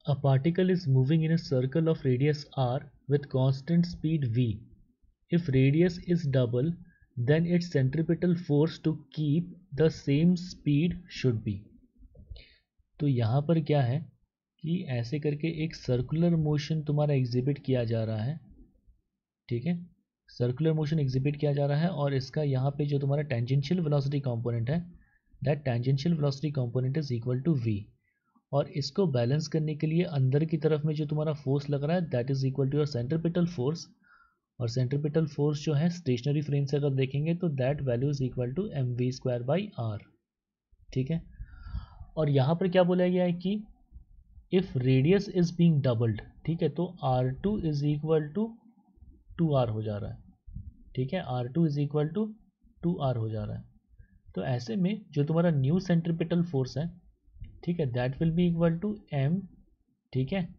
A particle is moving in a circle of radius r with constant speed v. If radius is double, then its centripetal force to keep the same speed should be. तो यहाँ पर क्या है कि ऐसे करके एक circular motion तुम्हारा एग्जिबिट किया जा रहा है, ठीक है, सर्कुलर मोशन एग्जिबिट किया जा रहा है, और इसका यहाँ पे जो तुम्हारा टेंजेंशियल वेलोसिटी कंपोनेंट है, that tangential velocity component is equal to v, और इसको बैलेंस करने के लिए अंदर की तरफ में जो तुम्हारा फोर्स लग रहा है that is equal to your centripetal force, और सेंट्रिपिटल फोर्स जो है स्टेशनरी फ्रेम से अगर देखेंगे तो that value is equal to mv²/r, ठीक है। और यहाँ पर क्या बोला गया है कि if radius is being doubled, ठीक है, तो r2 is equal to 2r हो जा रहा है, ठीक है, r2 is equal to 2r हो जा रहा है। तो ऐसे में जो तुम्हारा न्यू सेंट्रिपिटल फोर्स है, ठीक है, that will be equal to m, ठीक है,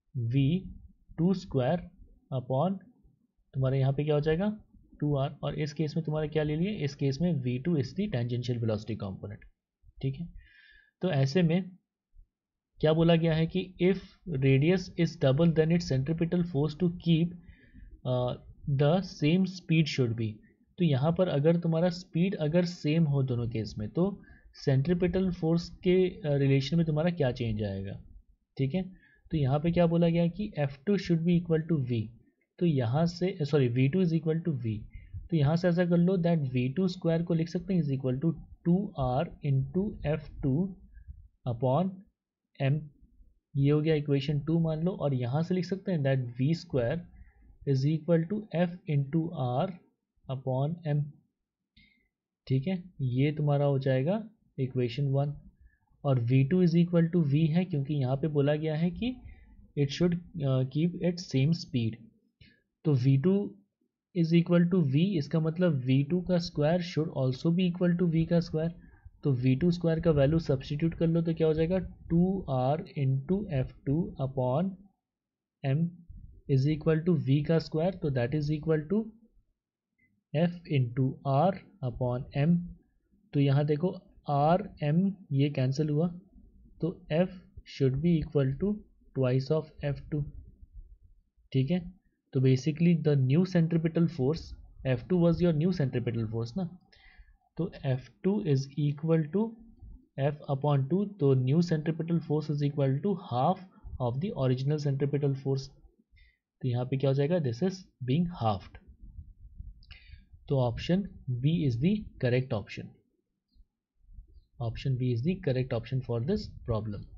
v² अपॉन तुम्हारे यहाँ पे क्या हो जाएगा 2r, और इस केस में तुम्हारा क्या ले लिए, इस केस में v2 is the tangential velocity component, ठीक है। तो ऐसे में क्या बोला गया है कि if radius is double then it's centripetal force to keep the same speed should be. तो यहाँ पर अगर तुम्हारा स्पीड अगर सेम हो दोनों केस में, तो सेंट्रिपिटल फोर्स के रिलेशन में तुम्हारा क्या चेंज आएगा, ठीक है। तो यहाँ पे क्या बोला गया कि F2 should be equal to v, तो यहाँ से sorry v2 is equal to v, तो यहाँ से ऐसा कर लो दैट v2² को लिख सकते हैं is equal to 2r into F2 upon m, ये हो गया इक्वेशन 2 मान लो, और यहाँ से लिख सकते हैं that v² is equal to f into r upon m, ठीक है, ये तुम्हारा हो जाएगा इक्वेशन 1। और v2 is equal to v है क्योंकि यहाँ पे बोला गया है कि it should keep it same speed, तो v2 is equal to v, इसका मतलब v2 का स्क्वायर शुड ऑल्सो भी इक्वल टू v का स्क्वायर, तो v2² का वैल्यू सब्सटीट्यूट कर लो तो क्या हो जाएगा 2r into F2 upon m is equal to v का स्क्वायर, तो that is equal to f into r upon m। तो यहाँ देखो r m ये कैंसिल हुआ, तो f should be equal to twice of F2, ठीक है। तो basically the new centripetal force F2 was your new centripetal force ना, तो F2 is equal to F upon 2, तो new centripetal force is equal to half of the original centripetal force, तो यहाँ पे क्या हो जाएगा दिस इज बीइंग हाफ्ड, तो option B is the correct option, option B is the correct option for this problem.